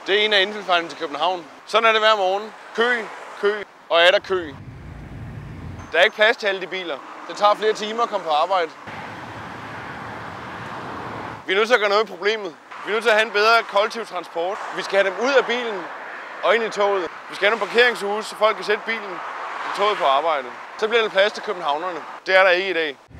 Det er en af indfaldsvejene til København. Sådan er det hver morgen. Kø og er der kø. Der er ikke plads til alle de biler. Det tager flere timer at komme på arbejde. Vi er nødt til at gøre noget ved problemet. Vi er nødt til at have en bedre kollektiv transport. Vi skal have dem ud af bilen og ind i toget. Vi skal have nogle parkeringshuse, så folk kan sætte bilen i toget på arbejde. Så bliver der plads til københavnerne. Det er der ikke i dag.